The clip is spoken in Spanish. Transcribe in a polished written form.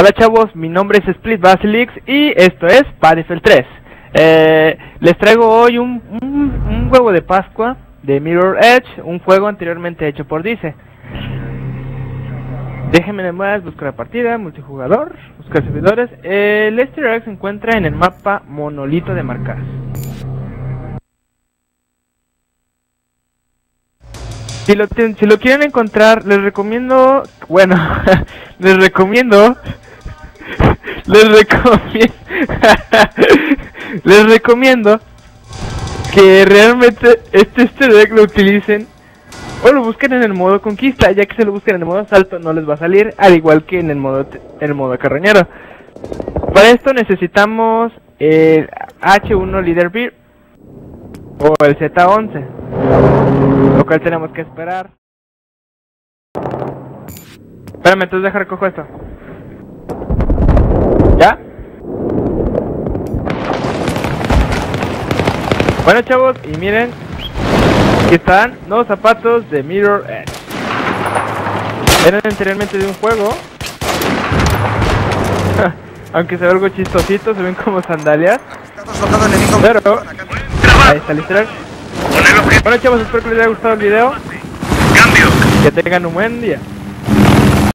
Hola chavos, mi nombre es Split Basilix y esto es Battlefield 3. Les traigo hoy un huevo de Pascua de Mirror Edge, un juego anteriormente hecho por Dice. Déjenme nomás buscar la partida, multijugador, buscar servidores. El easter egg se encuentra en el mapa Monolito de Marcas. Si lo quieren encontrar, les recomiendo, bueno, les recomiendo que realmente este easter egg lo utilicen o lo busquen en el modo conquista, ya que si lo busquen en el modo asalto no les va a salir, al igual que en el modo carroñero. Para esto necesitamos el H1 Leader Beer o el Z11, lo cual tenemos que esperar. Espérame, entonces deja recojo esto. ¿Ya? Bueno chavos, y miren, aquí están los zapatos de Mirror Edge. Eran anteriormente de un juego. Aunque se ve algo chistosito, se ven como sandalias. Pero ahí está el easter egg. Bueno chavos, espero que les haya gustado el video. Que tengan un buen día.